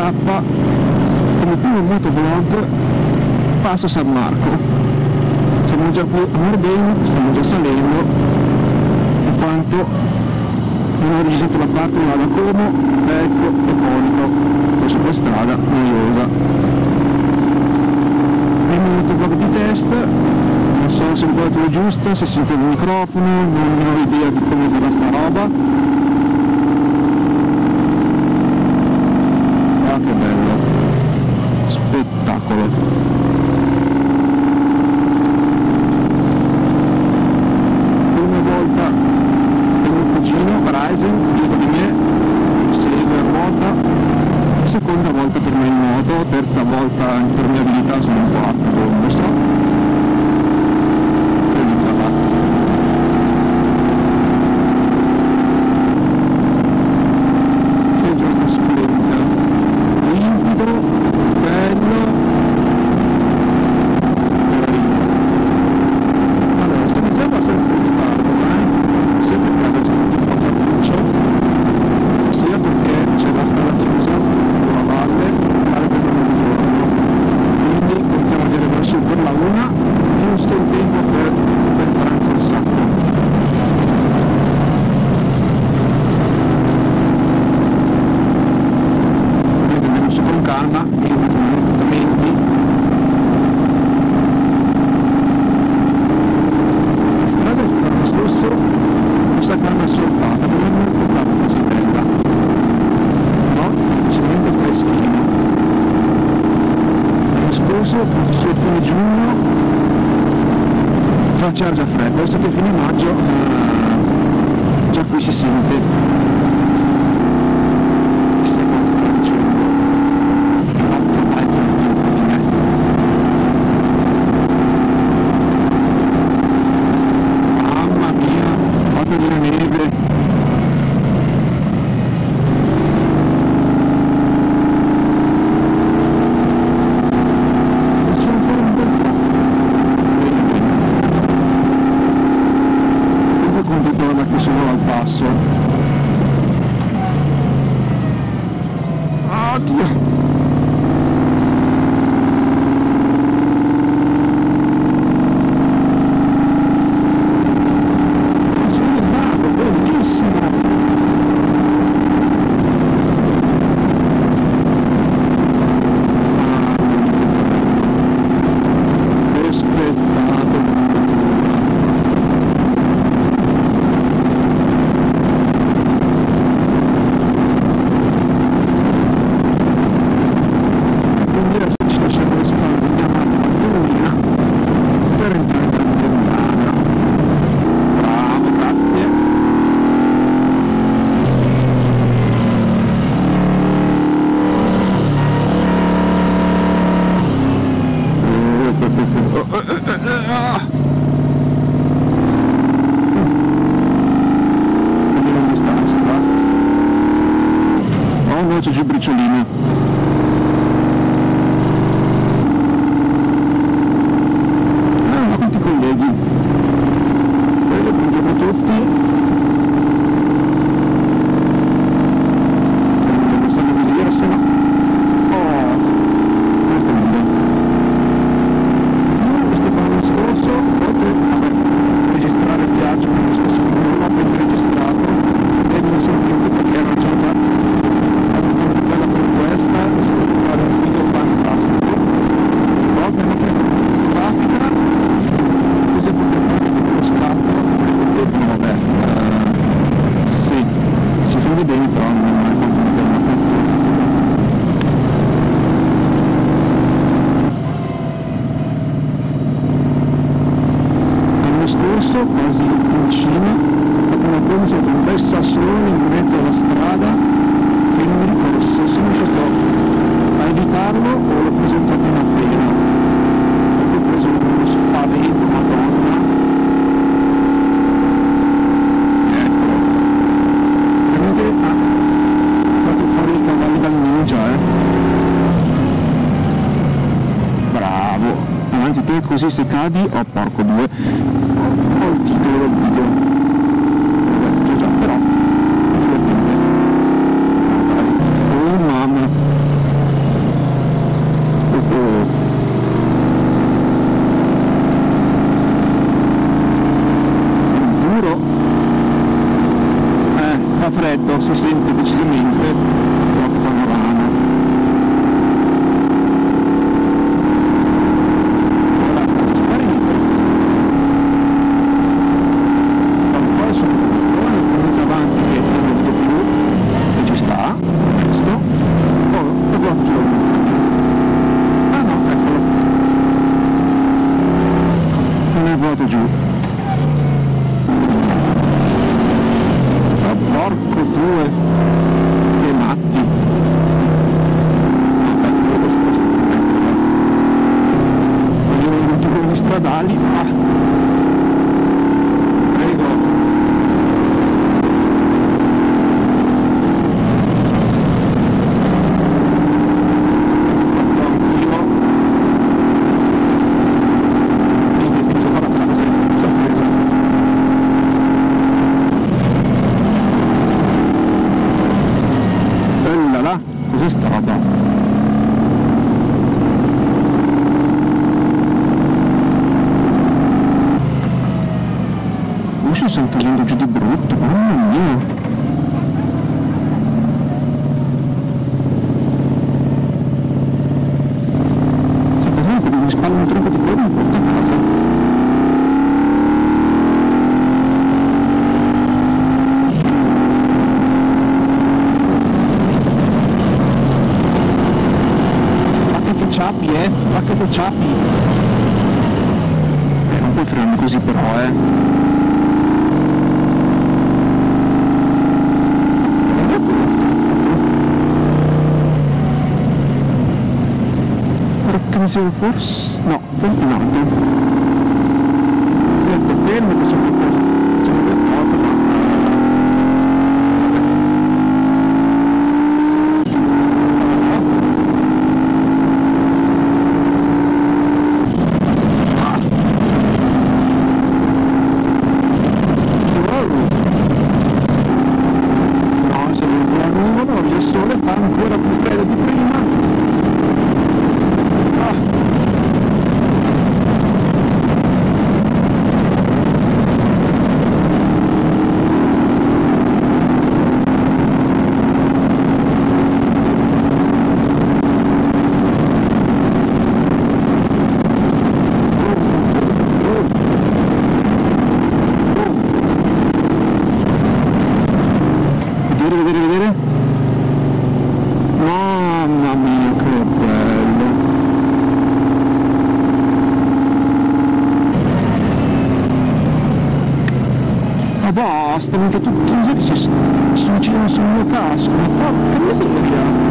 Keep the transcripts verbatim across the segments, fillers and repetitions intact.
tappa, come primo motovlog passo San Marco. Siamo già qui a Mordegno, stiamo già salendo, in quanto non ho registrato la parte che va da Como, Becco e Conico, forse per strada noiosa. Primo motovlog di test, non so se l'inquadratura è giusta, se sente il microfono, non ho idea di come farà sta roba. Ah, che bello, spettacolo. Prima volta il mio cugino Ryzen dietro di me segue a ruota, seconda volta per me in moto, terza volta in permeabilità, sono in quarta, non lo so. Su fine giugno faceva già freddo, adesso che fine maggio eh, già qui si sente. Chissà cosa sta dicendo l'altro bike dietro di me. Mamma mia, guarda la neve. Oddio! C'è giù briciolina. Ah, ma quanti colleghi. Bene, buongiorno a tutti. Devo stare così, se no. Oh, molto bene. No, rispetto all'anno scorso, oltre a registrare il viaggio, l'anno scorso non l'ho appena registrato e mi ho sentito perché era già da questa, si può fare un video fantastico, però abbiamo preso una fotografica, così potete fare uno scatto con il telefono, vabbè, uh, sì, si vede bene, però non è quanto una fotografica. L'anno scorso, quasi in cima, dopo una bomba, c'è un bel sassolone in mezzo alla strada, e non mi ricordo se sono riuscito a evitarlo o l'ho preso proprio in appena. Ho preso uno spavento, madonna. Eccolo. Veramente ha fatto fuori i cavalli dal ninja, eh. Bravo. Avanti te, così se cadi, oh porco due, ho, ho il titolo del video. Vabbè, già già, però. Oh mamma, freddo, si sente decisamente troppo panorama. Ora è sparito. Da un po' il suo conduttore, tenuto avanti che è molto più, e ci sta, questo. Oh, ho provato giù. Ah no, eccolo. Non è vuoto giù. Porco due, che matti. Vabbè, ti vedo sposto. Voglio i motori stradali. Ah. Prego. Fatto anch'io. Niente, faccio fare la traccia. Sorpresa. Là, cos'è sta roba? Mi si sta tagliando giù di brutto, mamma mia! Cioè, per esempio, mi spalla un tronco di quello e mi porta a casa. Ciapi, eh, paccate ciapi. Eh, non puoi frenare così però, eh. Porca miseria, forse... no, forse in alto. Ho detto fermati, c'è un po' foto, ma... Vedere, vedere, vedere. Mamma mia, che bello. Ma basta, mica tutti i giorni si suicidano sul mio casco. Ma porca miseria.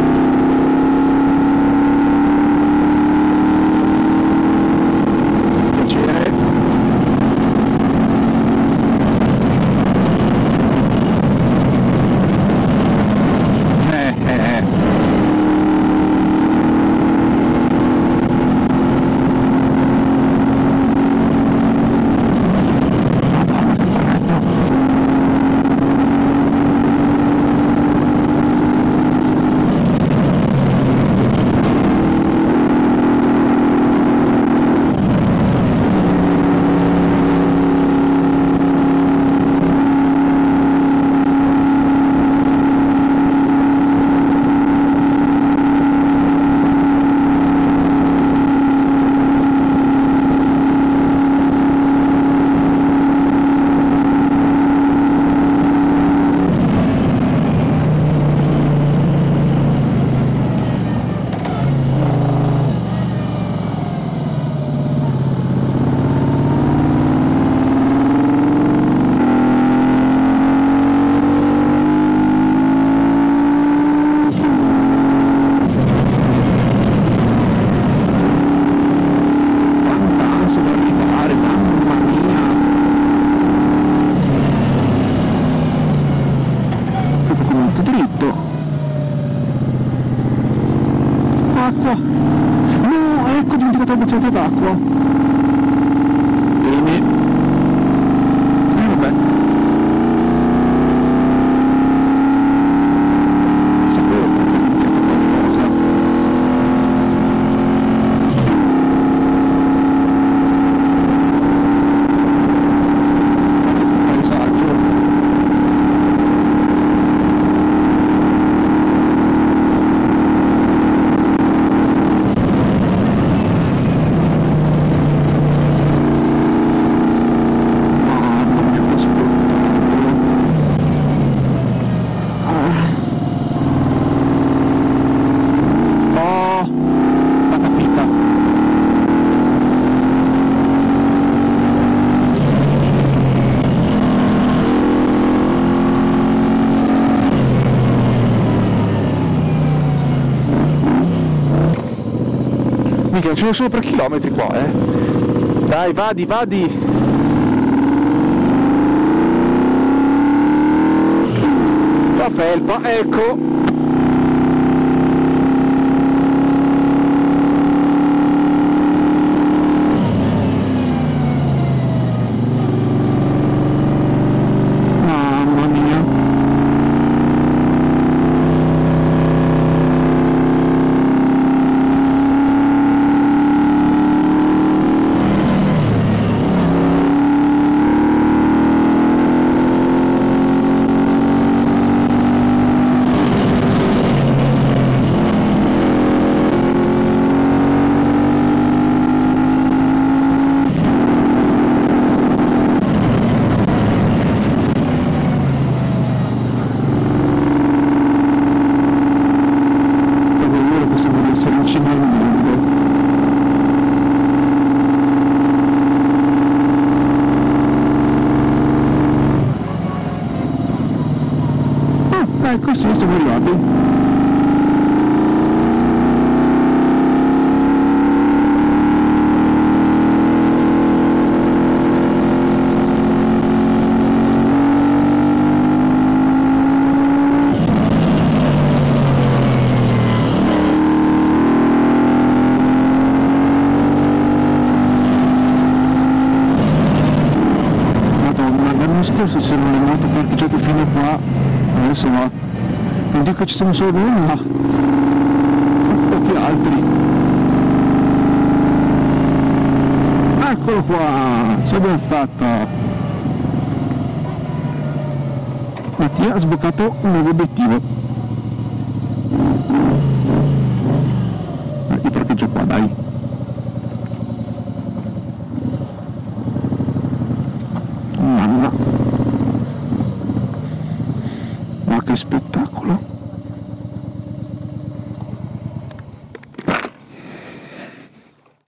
Acqua! No, ecco, ho dimenticato la bottiglietta d'acqua. Bene. E eh, vabbè. Sapevo che ho dimenticato qualcosa. Paesaggio. Mica, ce ne sono per chilometri qua, eh. Dai, vadi, vadi. La felpa, ecco. Mamma mia. Ecco, sì, siamo arrivati. Madonna, l'anno scorso c'erano le moto parcheggiate fino a qua, adesso va. Non dico che ci siamo solo noi, ma pochi altri. Eccolo qua, ce l'abbiamo fatta. Mattia ha sbloccato un nuovo obiettivo. Eh, io parcheggio qua, dai. Mamma. Ma che spettacolo.